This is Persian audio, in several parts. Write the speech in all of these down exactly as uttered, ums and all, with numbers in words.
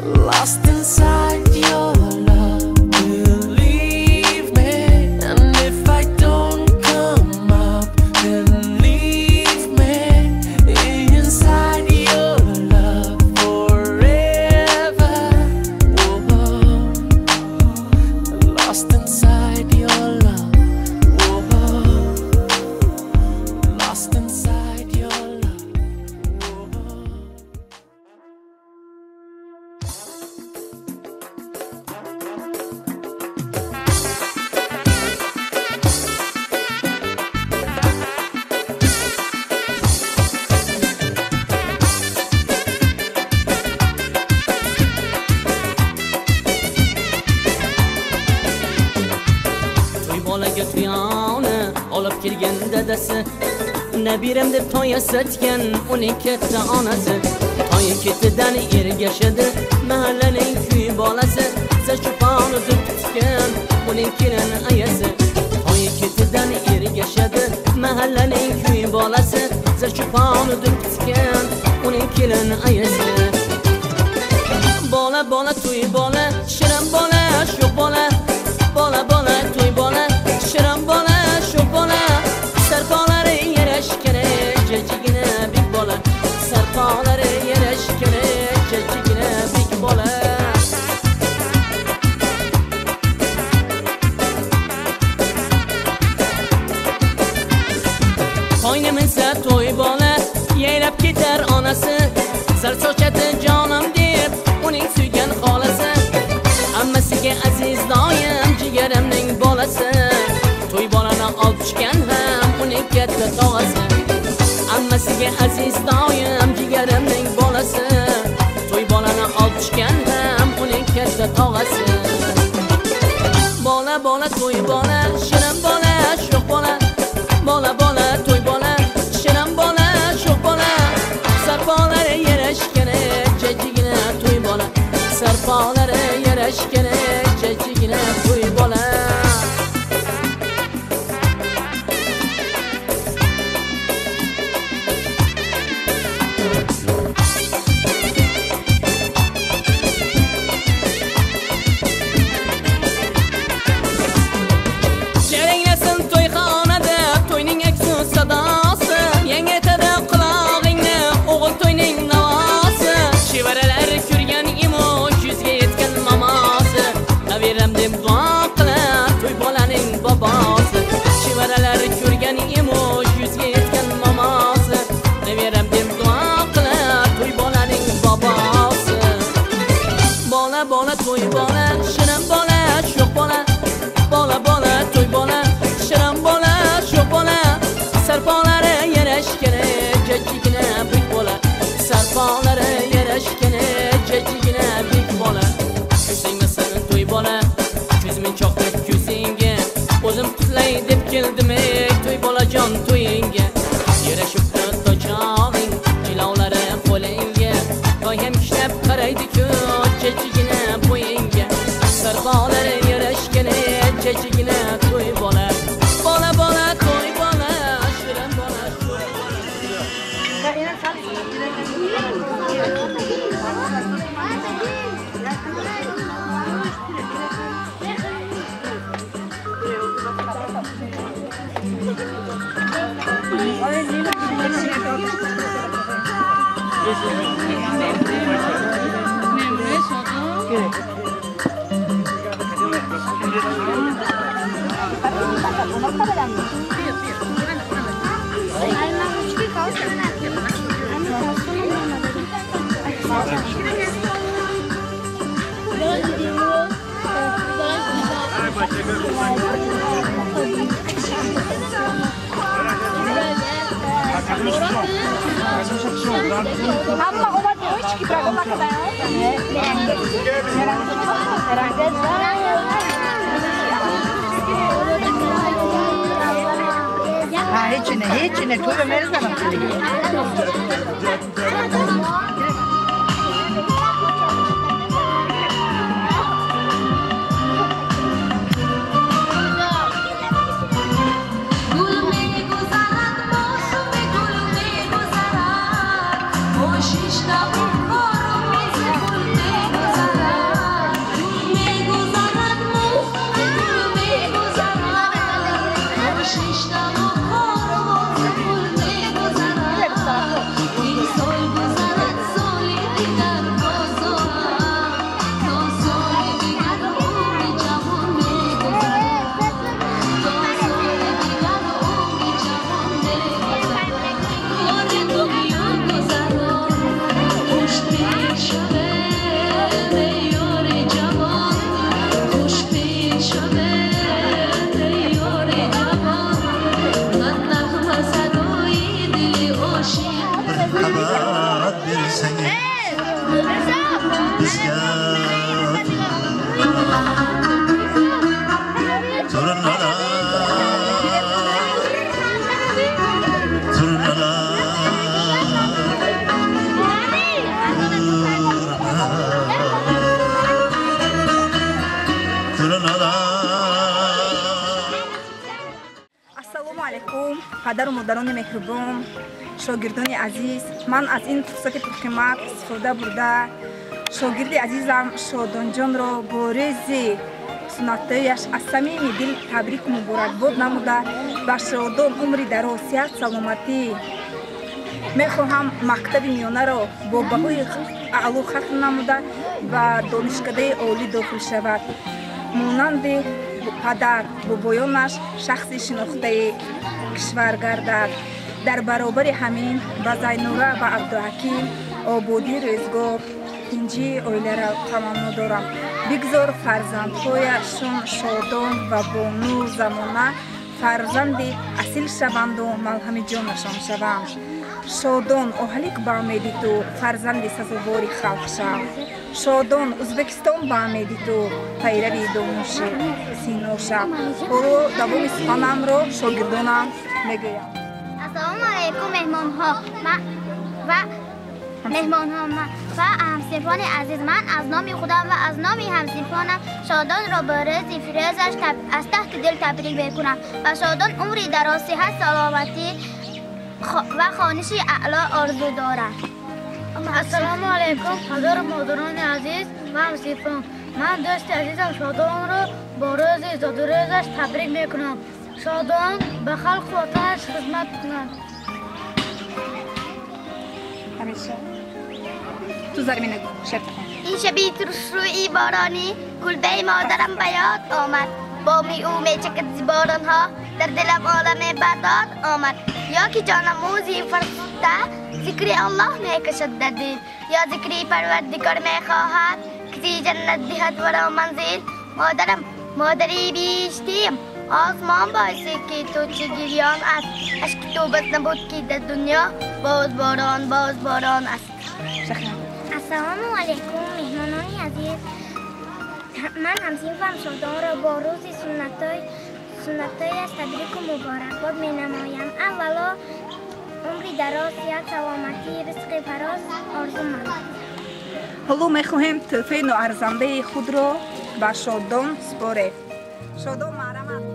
lost inside your love. Believe me, and if I don't come up, then leave me inside your love forever. Whoa, lost inside your love. Whoa, lost inside your love. Whoa. Bolaga tuyoni olib kelgan dadasi, nabiram deb to'y satgan uning katta onasi. To'y ketidan ergashadi mahallaning kuy bolasi, zachupon uzib tutgan uning kelin ayasi. To'y ketidan ergashadi mahallaning kuy bolasi, zachupon uzib tutgan uning kelin ayasi. Bola bola to'y bola, shirin bola, shu bola. Bola bola to'y bola, shirin bola, shu bola. Sarpolari yarashgani jajjigina big bola. Sarpolari yarashgani jajjigina big bola. To'yga minsa to'y bola, yaylab ketar onasi. Zar sochadi jonim deb uning suygan xolasi. Hammasiga aziz doim jigarimning bolasi. To'y bolani olib tushgan ham uning katta tog'asi. Hammasiga aziz doim jigarimning bolasi. To'y bolani olib tushgan ham uning katta tog'asi. Bola bola to'y bola, shirin bola, sho'x bola. Bola bola to'y bola, shirin bola, sho'x bola. Sarpolari yarashgani jajjigina to'y bola. Sarpolari yarashgani jajjigina to'y bola. Jaranglasin to'yxonada to'yning aksu sadosi. Yangitada qulog'ingni o'g'il to'yning navosi. Chevaralar ko'rgan imosh yuzga yetgan mamosi. Nabiram deb duo qilar to'y bolaning bobosi. Chevaralar ko'rgan imosh yuzga yetgan mamosi. Nabiram deb duo qilar to'y bolaning bobosi. Bola bola to'y bola, shirin bola, sho'x bola. Bola bola to'y bola, shirin bola, sho'x bola. Sarpolari yarashgani jajjigina big bola. Sarpolari yarashgani jajjigina big bola. Ko'zingmasin to'y bola, ko'zimni choqtirib ko'zingga. O'zim qutlay deb keldim ey to'y bolajon to'yingga. Yarashibdi to'chog'ing, jilovlari qo'lingga. To'y ham kishnab qaraydi-ku jajjigina bo'yingga. Sarpolari yarashgani jajjigina to'y bola. Bola bola to'y bola, shirin bola, sho'x Mamma, uma de noite que pra colocar ela. Ah, hiç ne, hiç ne, koyma merkezden atıyor. Está پدر و مادران مهربان، شاگردان عزیز، من از این فرصت پرقیمت استفاده برده شاگرد عزیزم شادان جان را با روز سنتیش از صمیم دل تبریک و مبارکباد نموده و شادان عمری دراز صحت سلامتی میخواهم مکتب میانه را با بهای اعلی ختم نموده و دانشکده عالی داخل شود. مانند پدر بابایانش شخصی شناخته کشور گردد. در برابر همین با زینوره و عبدالحکیم آبادی روزگار اینجی اویله را تمنا دارم. بگذار فرزندهایشان شادان و بانو زمانه فرزند اصیل شوند و ملهم جانشان شوند. شادان اهلیک با امیدی تو فرزند سزاواری خلق شوند. شادان ازبکستان با امیدی تو پیروی دانش سینا شوند. برو دوام سخنم را شاگردانم میگویم. السلام علیکم مهمان ها و مهمان ها و همسفان عزیز، من از نام خودم و از نام همسفانم شادان را به روز فیروزش از تحت دل تبریک میکنم و شادان عمری دراز صحت سلامتی و خوانشی اعلی آرزو دارم. السلام علیکم پدر و مادران عزیز و همسفان، من دوست عزیزم شادان را با روز زادروزش تبریک میکنم. شادان به خلق و وطنش خدمت کند. همیشه تو زمین شرط این شبی ترش روی بارانی کلبه مادرم به یاد آمد. با می او می چکد زباران ها در دلم عالم بداد آمد. یا که جانم موزی فرسته ذکری الله می کشد در دل، یا ذکری پروردگار می خواهد کسی جنت دهد ورا منزل. مادرم مادری بیشتیم آسمان باعثی که تو چه گریان است. اشک تو بس نبود که در دنیا باز باران باز باران است. السلام علیکم مهمانان عزیز، من همسینفم شادان را با روز سنتای سنتایش تبریک و مبارکباد می نمایم. اولا عمری دراز، صحت، سلامتی، رزق فراز آرزو من. حالا میخواهیم تحفه نوارزنده خود را به شادان سپاریم. شادان مرحمت.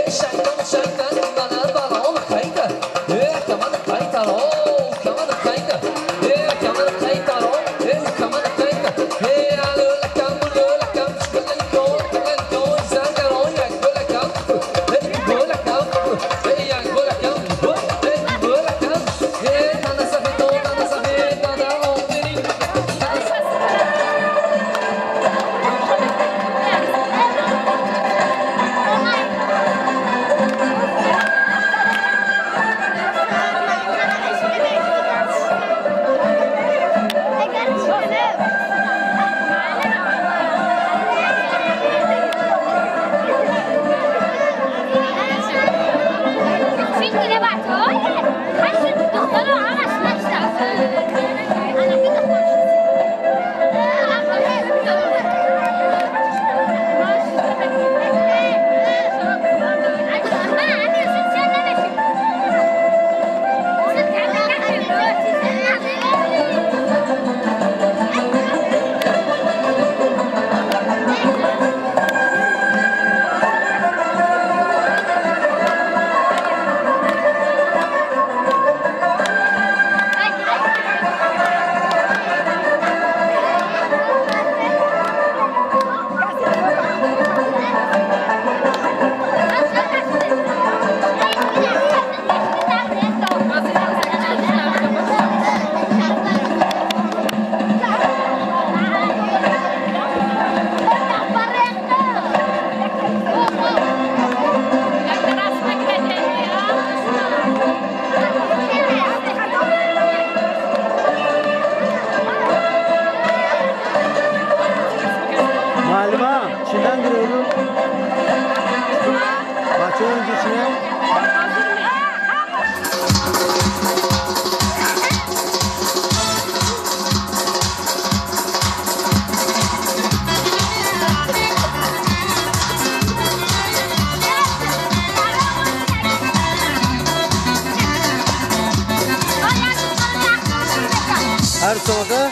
Her sırada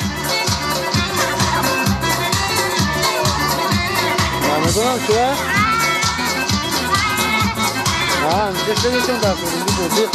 Mehmet'in am şu ya. Ha, bir şey geçen daha sonra.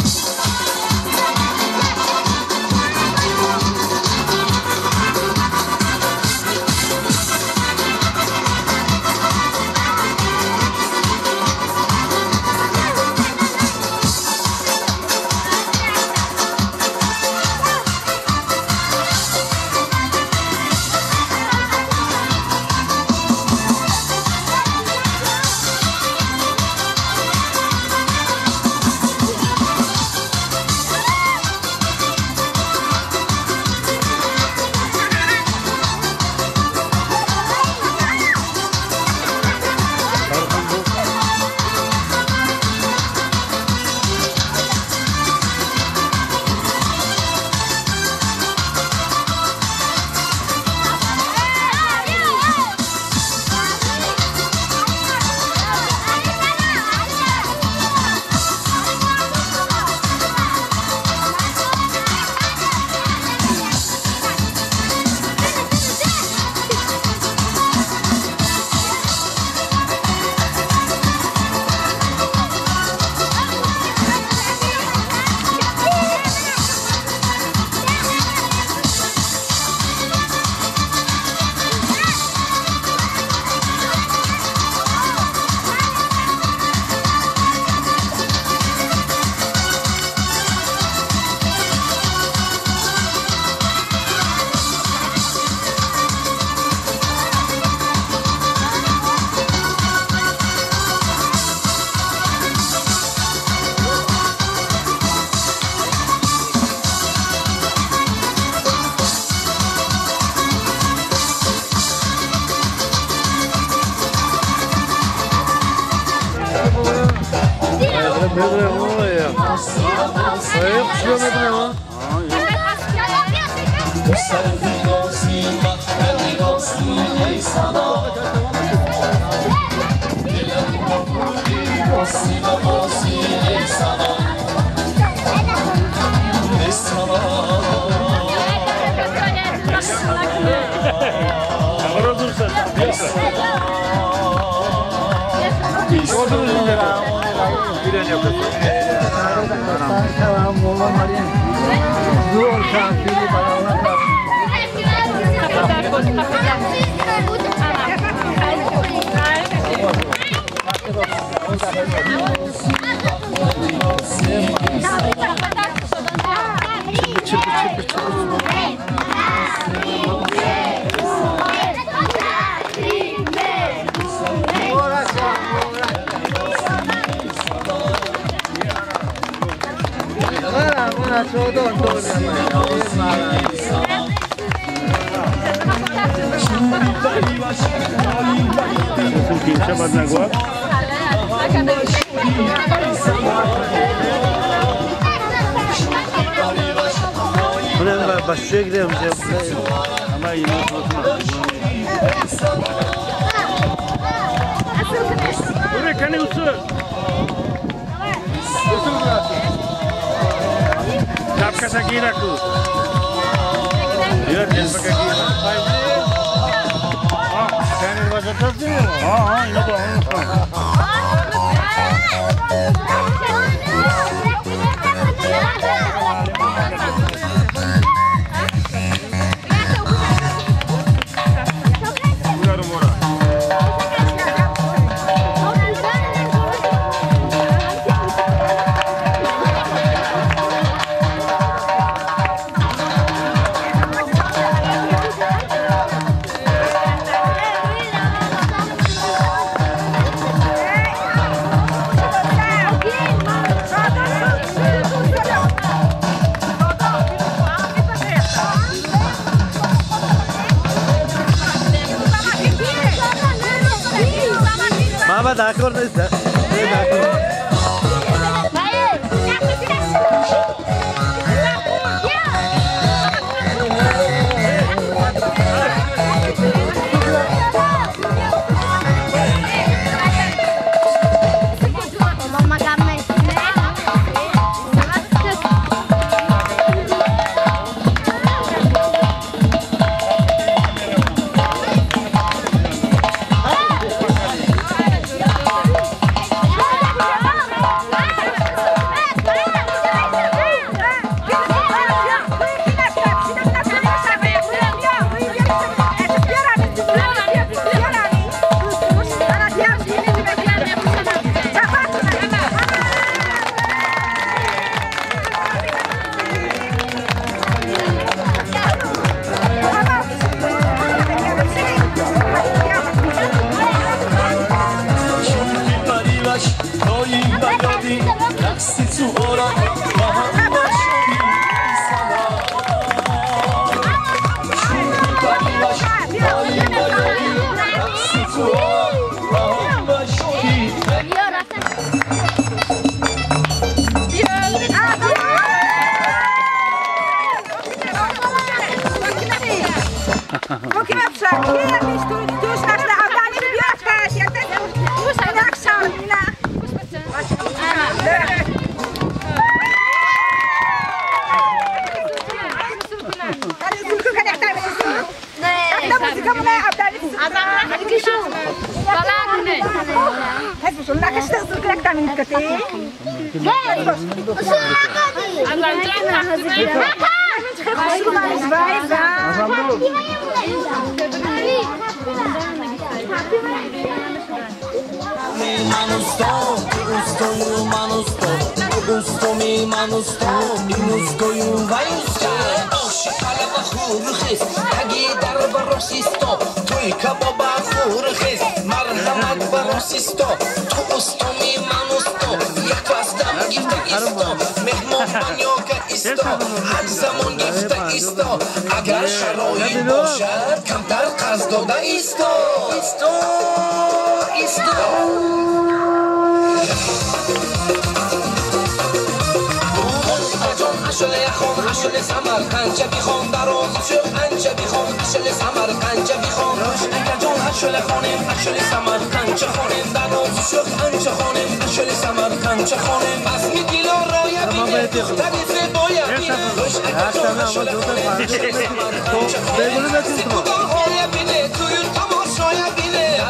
Başka gidelim. Ama yine buraya kendi usul. Usul burası. Kapka sakira ku. Yok, jangan pakai gini. Ah, kendi bahasa terus ni. Ah, ah, ini bagus. Mama dah kor dah, dah kor.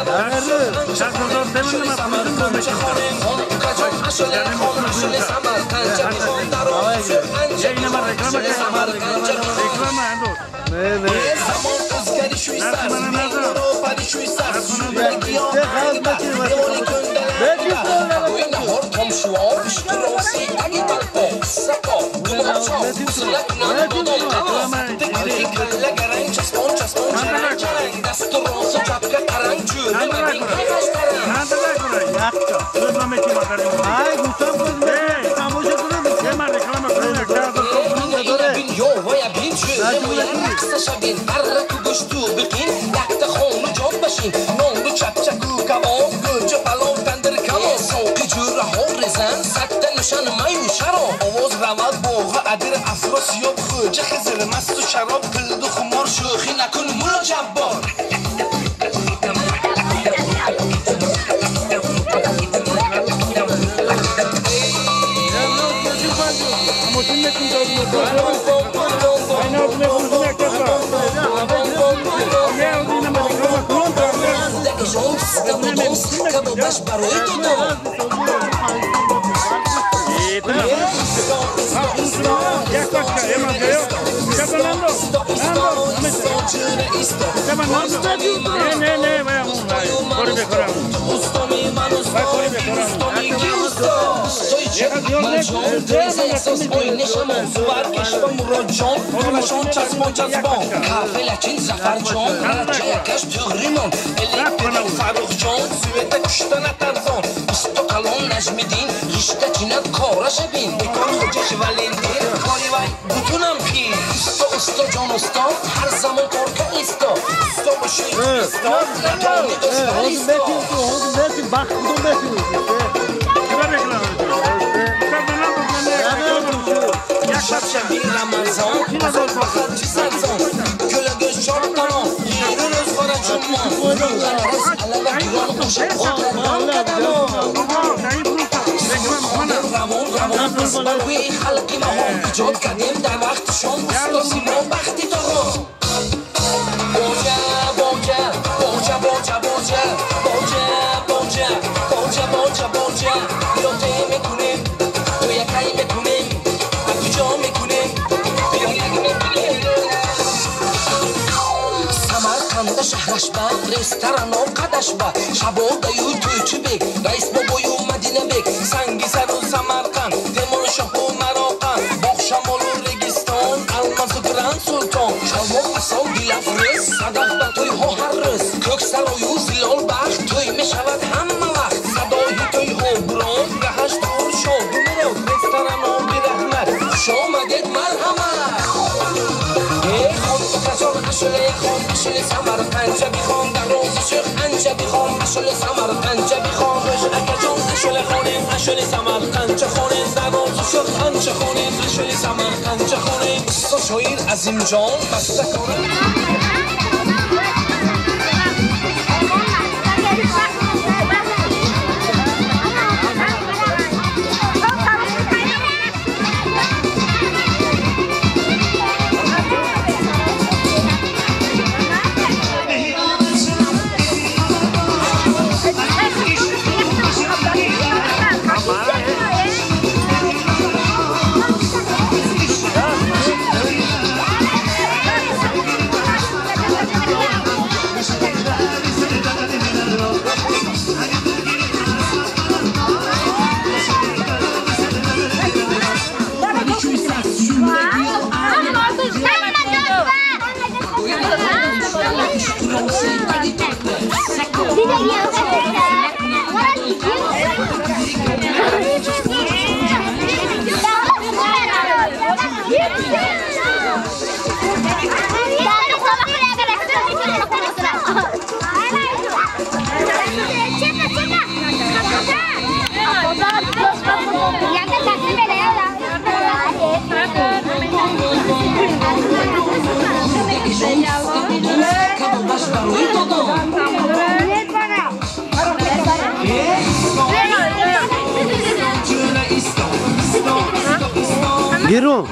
Giro.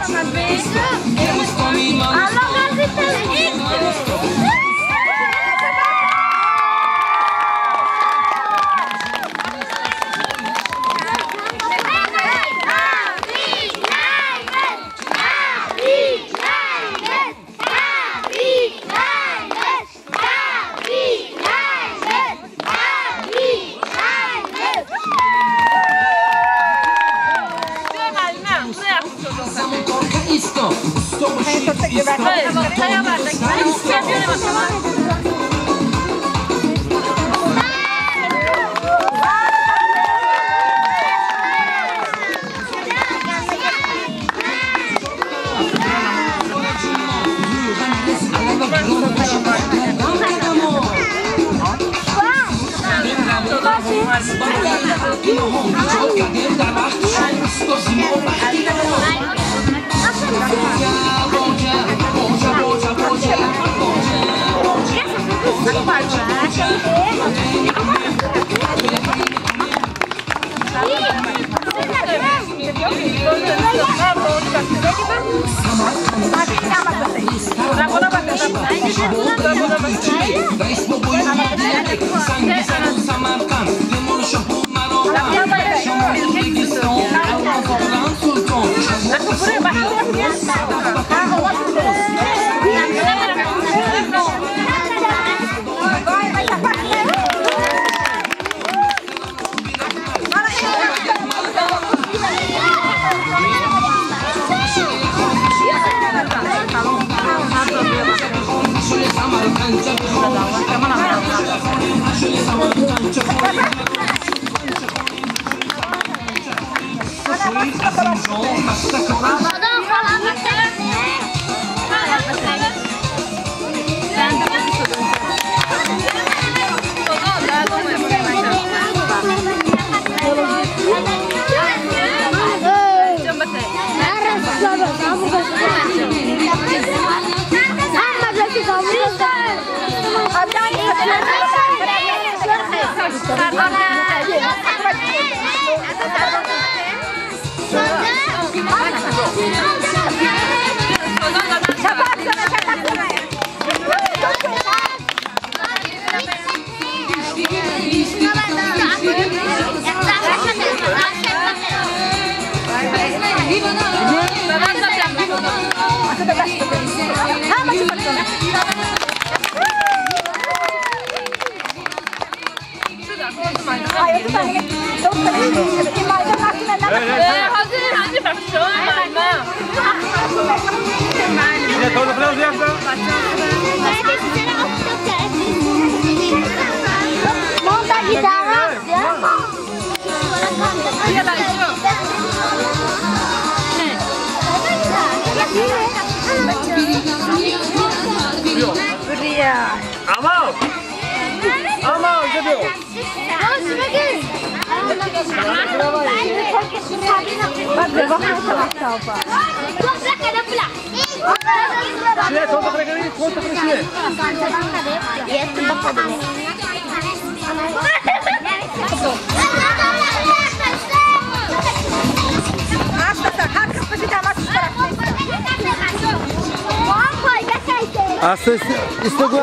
Asta este, este doar...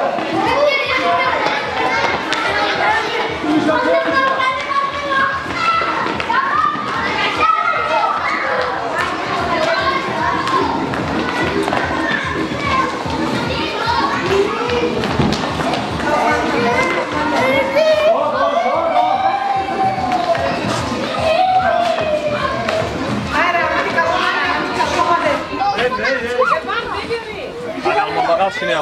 Chinelo.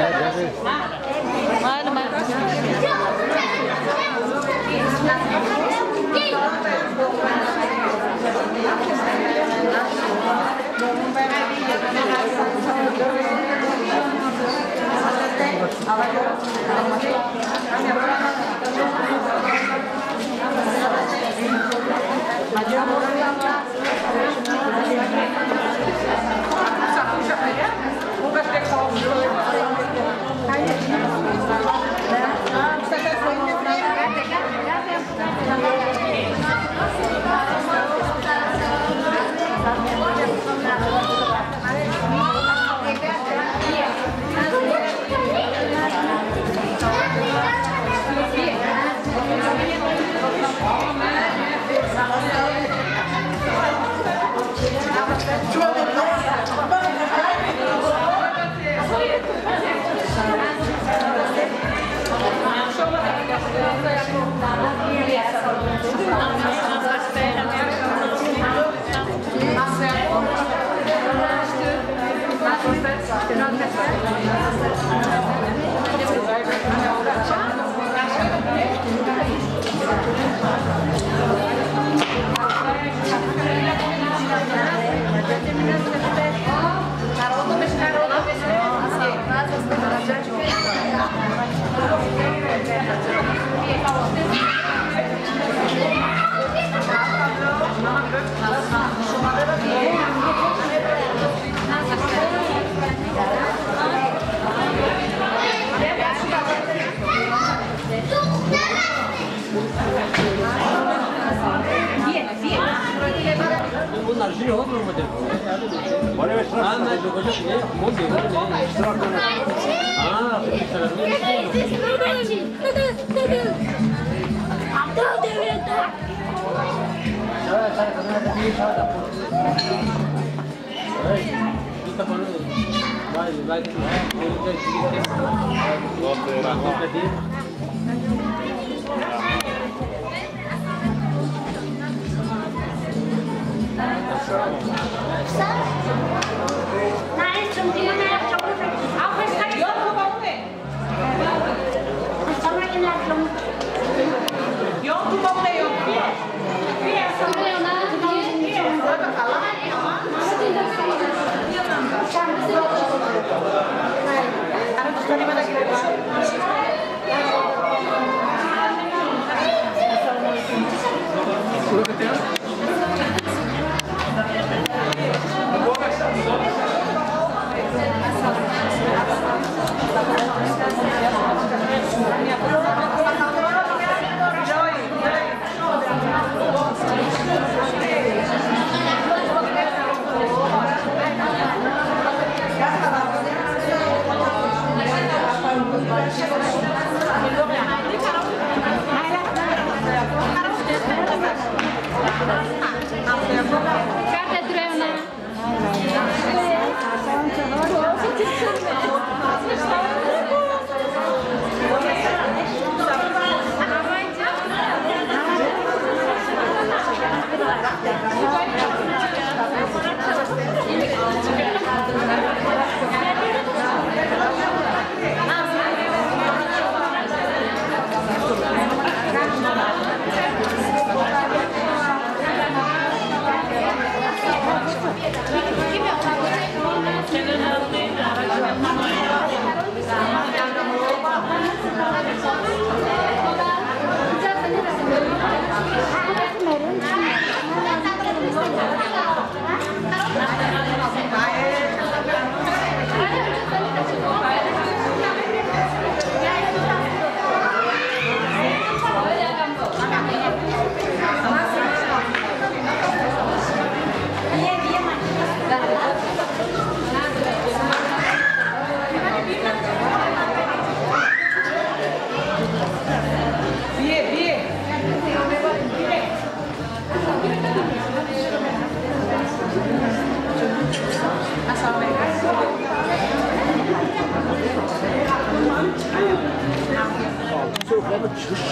Çok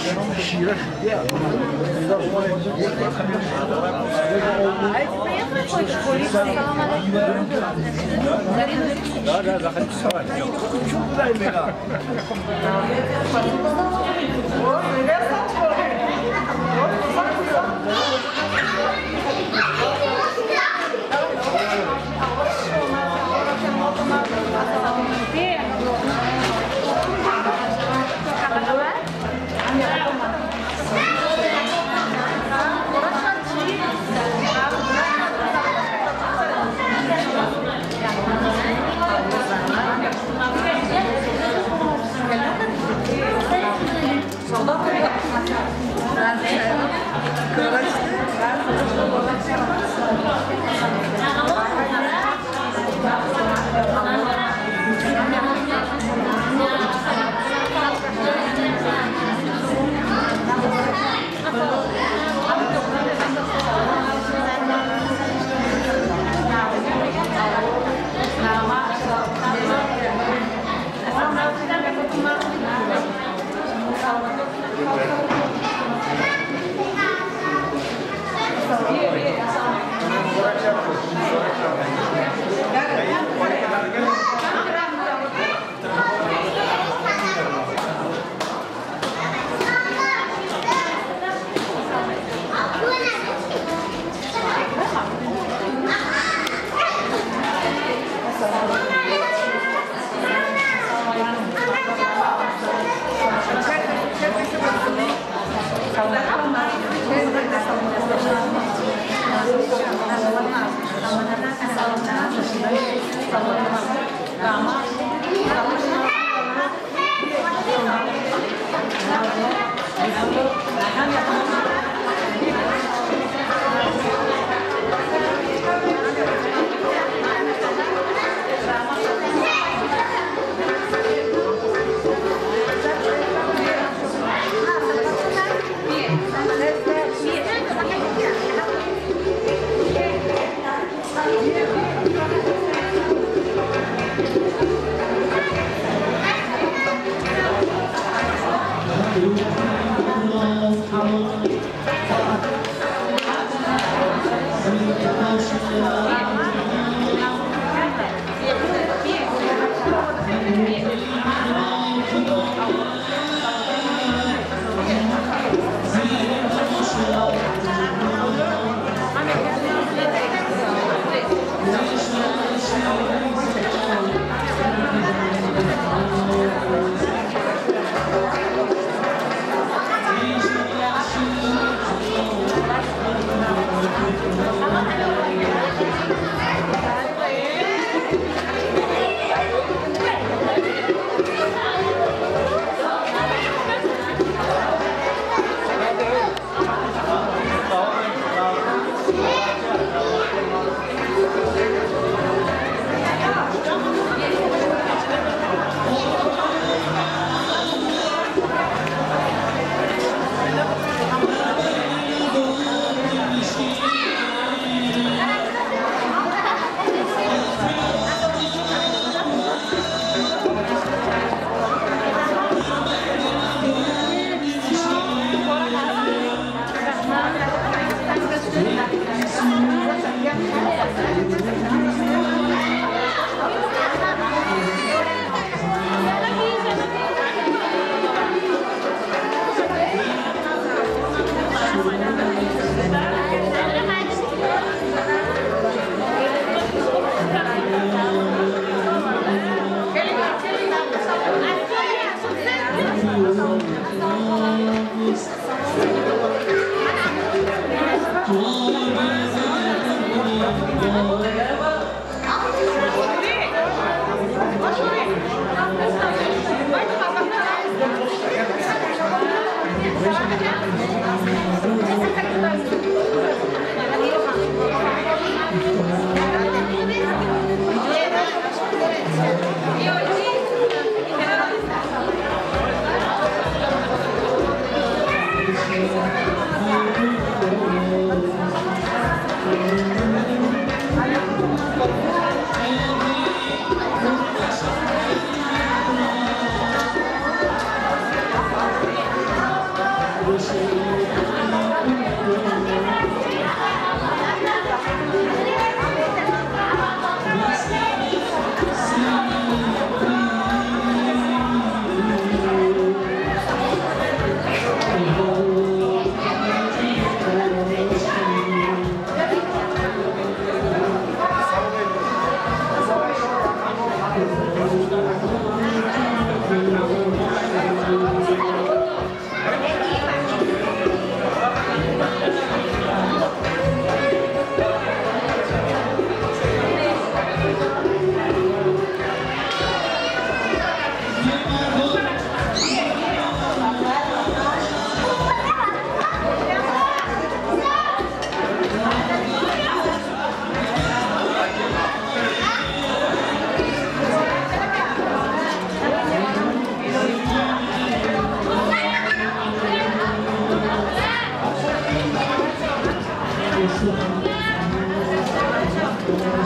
Thank you.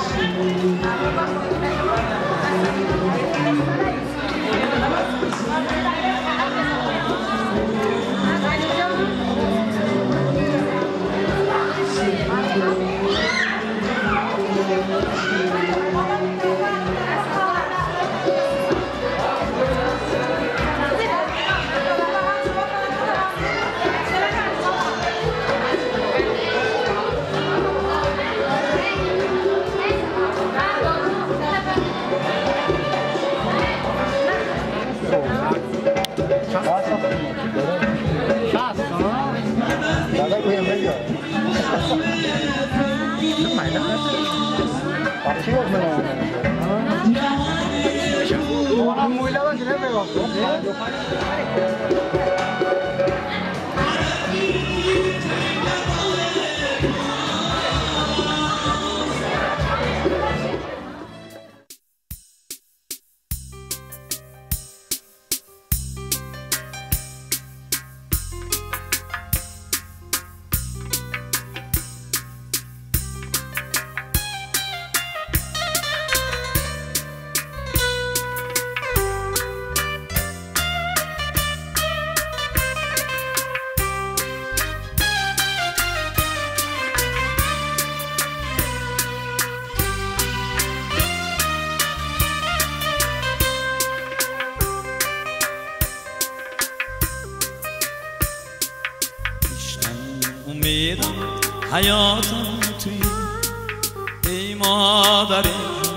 حیاتم توی ای مادر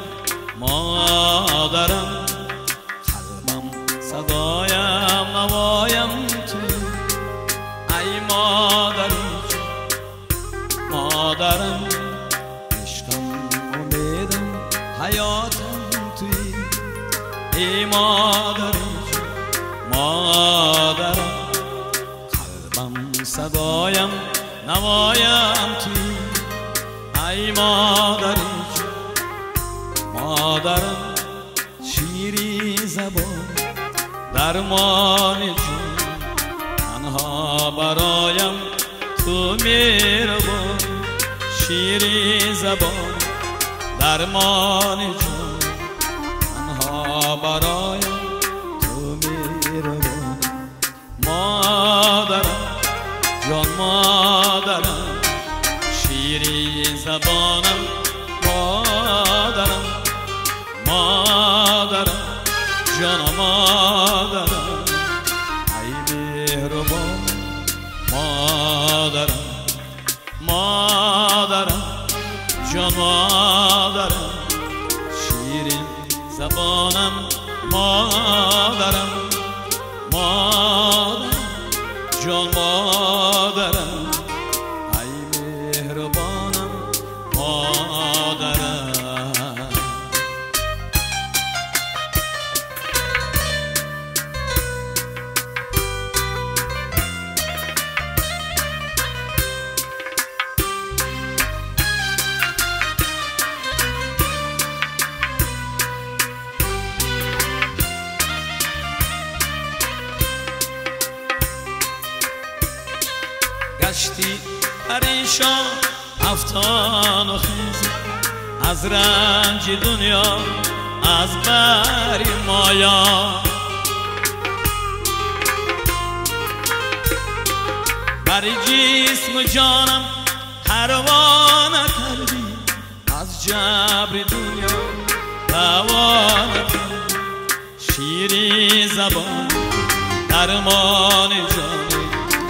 مادرم قلبم صدایم نوایم توی ای مادر مادرم عشقم امیدم حیاتم توی ای مادر مادرم قلبم صدایم نوایم توی ای مادر مادرم شیری زبان درمان جون تنها برایم تو مهربان شیری زبان درمان جون تنها برایم تو مهربان مادرم جان مادرم شیری زبانم مادرم مادرم جان مادرم ای مهربان مادرم مادرم جان مادرم شیری زبانم مادرم مادرم جان مادرم ای مهربانم مادرم گشتی پریشان افتان و خیز از رنج دنیا از بری مایا بر جسم و جانم پروانه کردی از جبر دنیا روانه کردی شیری زبان درمان جانی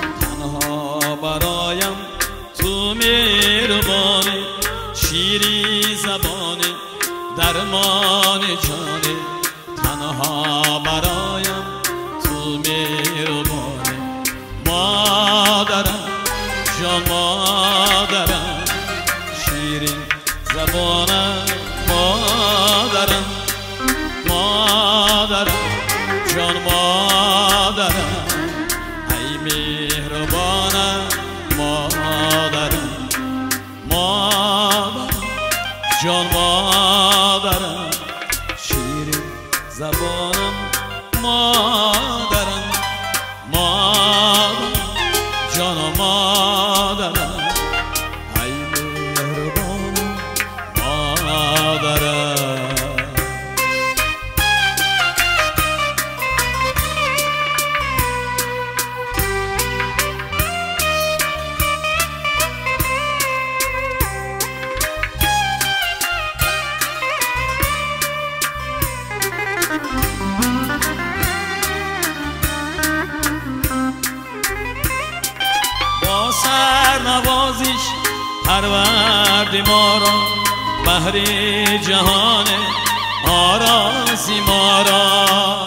برایم تو مهربانی شیری زبانی درمان جانی تنها برایم تو مهربانی مادرم جان مادرم شیری زبانم مادرم مادرم جان مادرم ای مهربانم مادرم مادرم جان مادرم شیرین زبانم مادرم مادرم جان مادرم ای مهربانم مادرم پروردی ما را بهر جهان آراسی ما را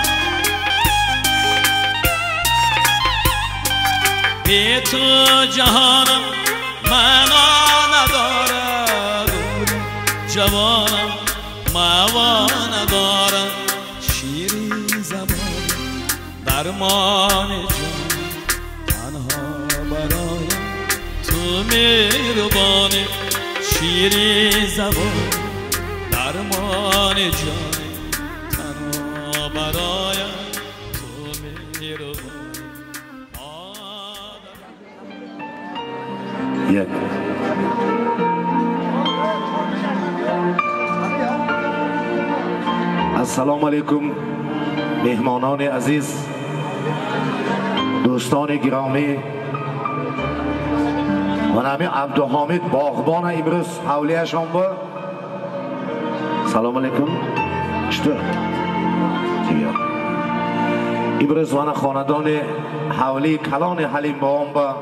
بی تو جهانم معنا ندارد جوانم معوا ندارد شیری زبان درمان جان تنها برایم تو مهربانی شیری زبان درمان جان تنها برایم تو مهربانی یک السلام علیکم مهمانان عزیز دوستان گرامی من همین عبدالحامد باغبان امروز حولیه‌شان با سلام علیکم چطور؟ امروز من خاندان حولی کلان حلیم با هم با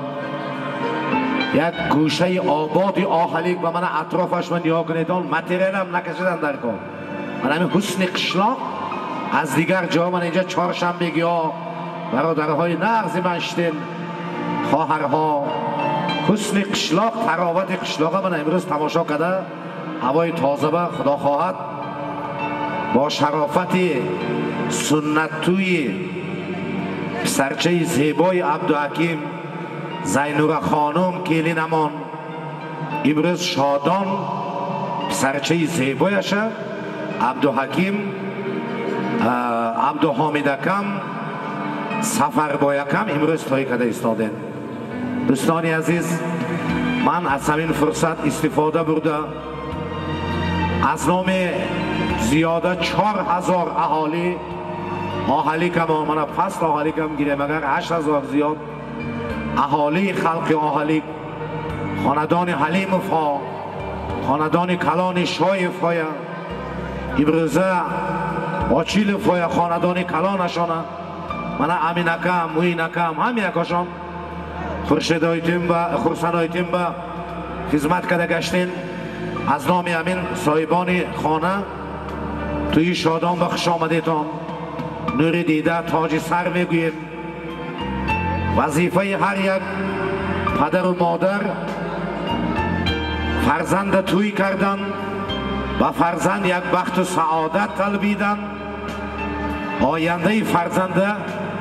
یک گوشه آباد آهلیک و من اطرافش من نیا کنیدان متریل هم نکشیدن در کار من همین حسن قشلاق از دیگر جا من اینجا چهارشنبگی ها برادرهای نغز منشتین خواهرها حسن قشلاق تراوت قشلاق من امروز تماشا کرده هوای تازه به خدا خواهد با شرافت سنتوی سرچه زیبای عبدالحکیم زینور خانم کلی نمان امروز شادان سرچه زیبایش عبدالحکیم عبدالحامدکم سفر بایکم امروز تایی کده استادن دوستانی عزیز من از همین فرصت استفاده برده از نام زیاده چهار هزار اهالی اهالی کم من فصل اهالی کم گیرم اگر هشت هزار زیاد اهالی خلق اهالی خاندان حلیم فا خاندان کلان شای فایا ابرزه آچیل فایا خاندان کلانشانه من امینکم موینکم همین اکاشان خورشید آیتیم و خورسن آیتیم و خدمت کرده گشتین از نام امین صاحبان خانه توی شادان بخش آمدیتان نور دیده تاج سر میگوییم وظیفه هر یک پدر و مادر فرزند توی کردن و فرزند یک بخت و سعادت طلبیدن آینده فرزند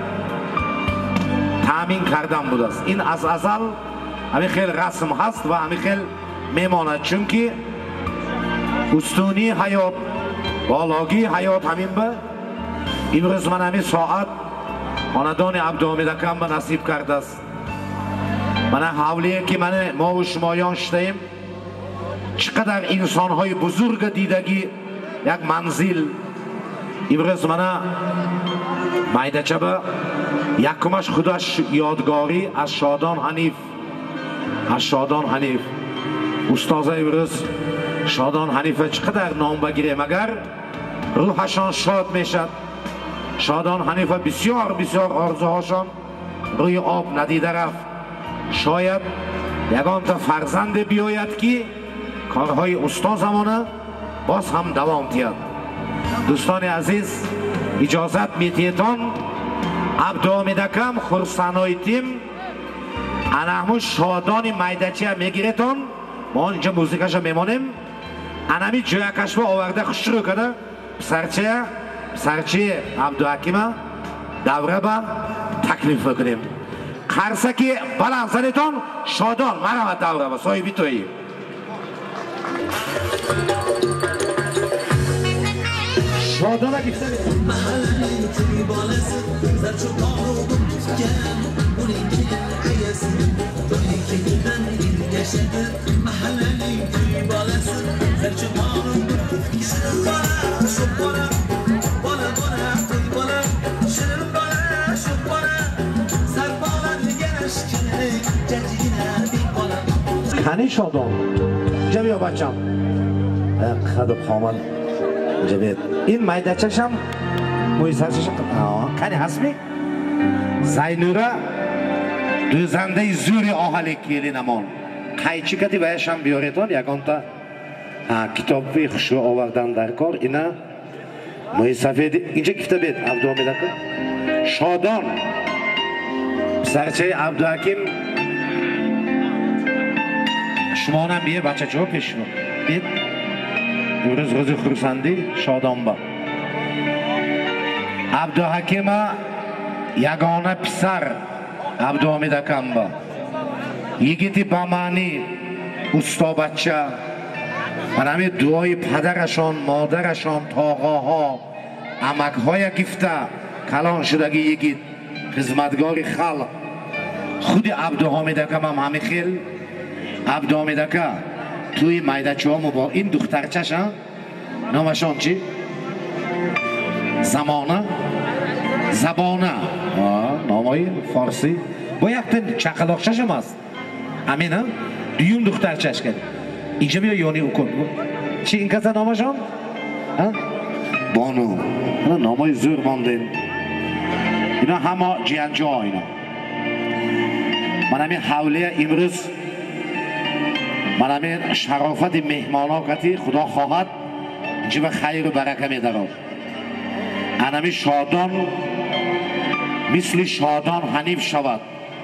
تامین کردن بود است این از ازل همین خیلی رسم هست و همین خیلی میماند چون که استونی حیات بالاگی حیات همین به امروز من همین ساعت خاندان عبدالحامدکم به نصیب کرده است من حولیه که من ما و شمایان شدیم چقدر انسان های بزرگ دیدگی یک منزل امروز من مایدچه به یکمش خودش یادگاری از شادان حنیف از شادان حنیف استاد امروز شادان حنیف چقدر نام بگیره مگر روحشان شاد میشد شادان حنیف بسیار بسیار آرزوهاشان روی آب ندیده رفت شاید یگان تا فرزند بیاید که کارهای استاد زمانه باز هم دوام تید دوستان عزیز اجازت میتیتان عبدالحامدکم خورسنایتیم انهمو شادان میدچی هم میگیرتان ما اینجا موزیکش هم میمانیم انهمی جویکش با آورده خوش رو کنه سرچه سرچه عبدالحکیم دوره با تکلیف بکنیم خرسکی بلند زنیتان شادان مرمت دوره با صاحبی تویی شادان اگه محلی توی بالست زرچو کارو بمتگم اونی که عیسی دایی که گلدن این گشته محلی توی بالست زرچو کارو بمتگم شنم بالا شب بالا بالا بالا توی بالا شنم بالا شب بالا سر بالا نگرش کنه جدینه بی بالا کنی شادان جا بیا بچم خد خامل جبید این میدچش هم مویسرشش کنی هستی زینوره دوزنده زور آهلی کیلی نمان qaychi kati vayasham biyoreton yagonta kitobni xushi ovardan darkor ina mo'ysafed inja kitob ed Abduhamidaka Shodon Sarchay Abduhakim Shumonam biye bachacho peshmo bit Yuruz g'o'zi xursandi Shodonba Abduhakima yagona pisar Abduhamidakamba Yigiti bamani ustobacha mana mi duoyi padarashon modarashon tog'aho amakhoya gifta kalon shudagi yigit xizmatgori xalq خودی عبدالحمیدکم هم همین خیل عبدالحمیدکم توی مایدچه‌ها با این دخترچش ها نامشان چی؟ زمانه زبانه نامای فارسی با یک تن چقلاقشش هم هست همین ها دیون دخترچش کرد اینجا بیا یونی او کن چی این کسا نامشان؟ بانو نامای زور باندین اینا همه جیانجا ها اینا من همین حوله امروز من همین شرافت مهمان ها کتی خدا خواهد اینجا به خیر و برکه می دراد انمی شادان مثل شادان حنیف شود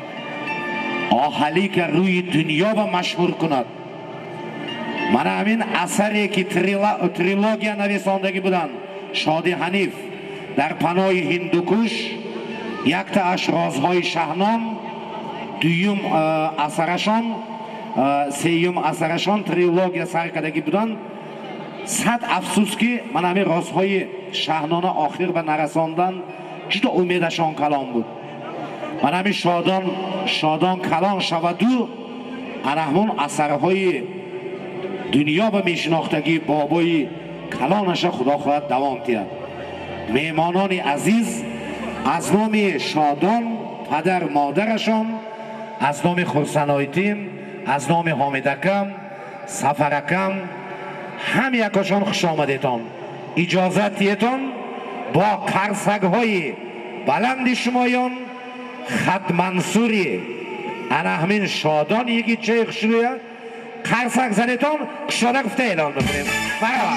آهلی که روی دنیا به مشهور کند من همین اثری که تریلا... تریلوگیا نویساندگی بودن شادی حنیف در پناه هندوکوش یک تا اش رازهای شهنام دویم اثرشان سیوم اثرشان تریلوگیا سر کردگی بودن صد افسوس که من همین رازهای شهنانه آخر به نرساندن جدا امیدشان کلام بود من همین شادان شادان کلام شود و انهمون اثرهای دنیا به میشناختگی بابای کلانش خدا خواهد دوام تید میمانان عزیز از نام شادان پدر مادرشان از نام خورسنایتیم از نام حامدکم سفرکم هم یکاشان خوش آمدیتان اجازتیتان با قرصگ های بلند شمایان خط منصوری انهمین شادان یکی چه خشرویه قرصگ زنیتان کشاده گفته اعلان بکنیم برابر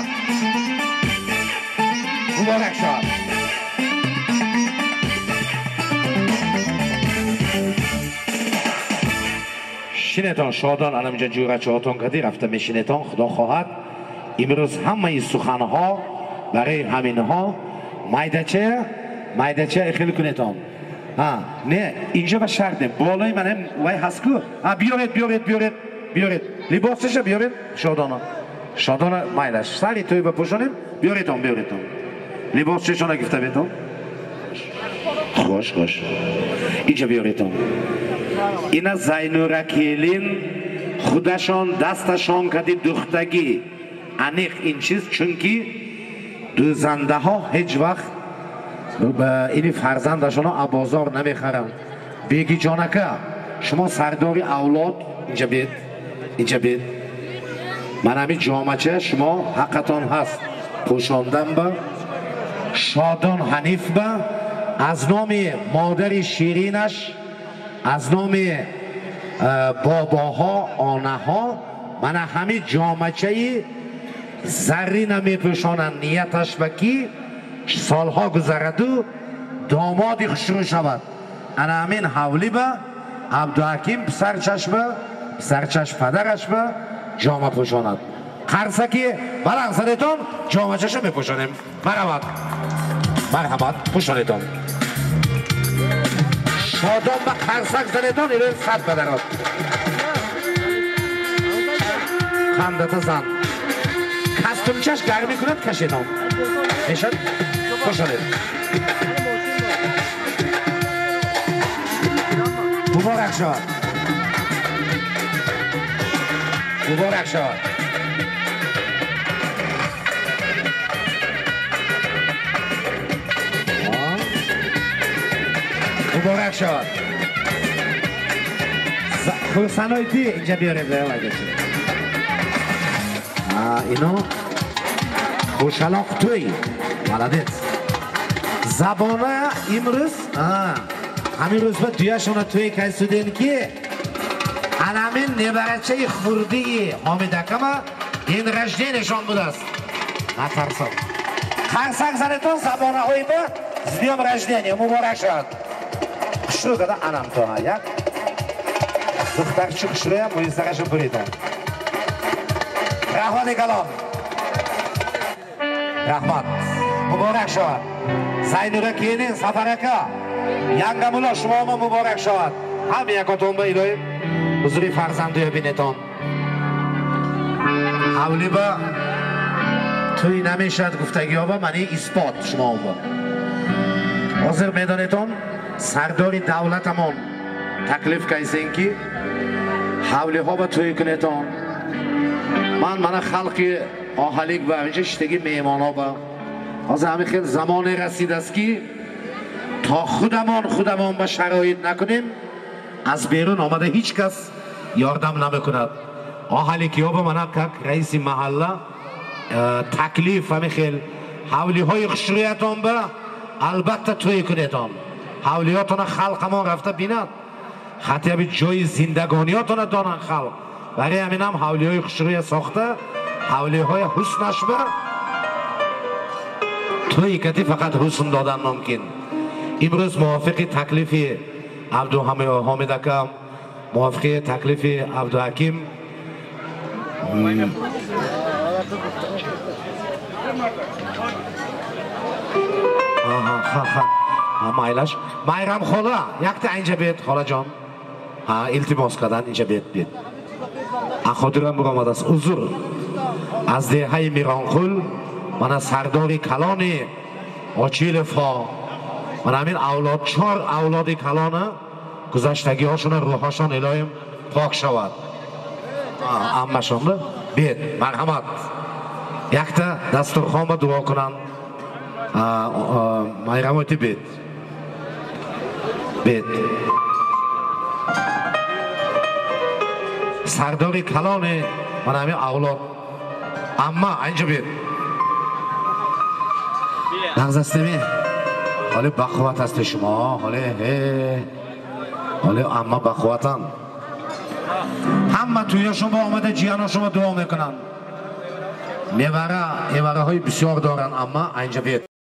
مبارک شد شینتان شادان الان اینجا جوره چهاتون کدی رفته میشینتان خدا خواهد امروز همه این سخنها برای همینها مایدچه مایدچه خیلی کنیتان ها نه اینجا به شرطه بالای من هم وای هست کو ها بیارید بیارید بیارید بیارید لباسش بیارید شادانا شادانا مایدش سری توی بپوشانیم بیاریدتان بیاریدتان لباسشان گفته بیتون خوش خوش اینجا بیاریدتان اینا زینورکیلین خودشان دستشان کدی دختگی انیخ این چیز چونکی دوزنده ها هیچ وقت اینی فرزندشان ها ابازار نمیخرن بگی جانکه شما سرداری اولاد اینجا بید اینجا بید من همین جامعه شما حقتان هست پوشاندن به شادان حنیف به از نام مادر شیرینش از نام باباها آنها من همین جامعه زری نمیپوشانن نیتش بکی سالها گذرد و دامادی خوشرو شود انا همین حولی به عبدالحکیم پسر چشم پسر چشم پدرش به جامعه پوشاند قرصکی بلند زدتان جامعه چشم میپوشانیم مرحبت مرحبت پوشانیتان شادان به قرصک زدتان ایره صد بدرات خندت زن کستومچش گرمی کند کشیدان میشد پوشانید مبارک شد مبارک شد مبارک شد خورسنایتی اینجا بیاریم به اگه اینا خوشحالاق توی ملدت زبانه امروز همین روز با دویشون توی که سودین که Anamin nevarachai Xurdi Homidakama din rожденияшон будаст. Натарсам. Қарсақ занетон Забона ойба с днем рождения муборак шад. Что когда анам то аяк? Духтарчик шрея муизараша буритон. Рахмат калом. Рахмат. Муборак шад. Зайнура кейнин сафарака. Янгамула шумома муборак шад. Ҳам якотон ба илоим ҳузури фарзандуя бинетон. ҳавли ба توی نمیشد گفتگی ها با منی اثبات شما با حاضر میدانیتون سرداری دولتمون تکلیف کیسین که حولی ها با توی کنیتون من من خلقی آهلیک با اینجا شتگی میمان ها با حاضر همین خیلی زمان رسید است که تا خودمان خودمان با شرایط نکنیم از بیرون آمده هیچ کس یاردم نمیکند آهلیکی ها با من که رئیس محله تکلیف همین خیل حولی های خشریتان با البته توی کنیتان حولیاتان خلقمان رفته بیند حتی به جای زندگانیاتان دانن خلق برای همین هم حولی های خشریت ساخته حولی های حسنش با توی کتی فقط حسن دادن ممکن امروز موافقی تکلیف عبدو حامد اکم موافقی تکلیف عبدو حکیم آها خا خا مایلاش مایرام خالا یک تا اینجا بیاد خالا جان ها التماس کردن اینجا بیاد بیاد اخوادرم برآمده است عذر از دهه میرانخول من سرداری کلانی آچیل فا من همین اولاد چهار اولاد کلانه گذشتگی هاشون روحاشون الهیم پاک شود امشون ده بیاد مرحمت یک تا دسترخوان با دعا کنن مایرامویتی بیاد بیاد سرداری کلانی من همین اولاد اما اینجا بیاد نغزستمی حالی بخوات هست شما حالی هی حالی اما بخواتن همه توی شما آمده جیان شما دعا میکنن میوره ایوره های بسیار دارن اما اینجا بیاد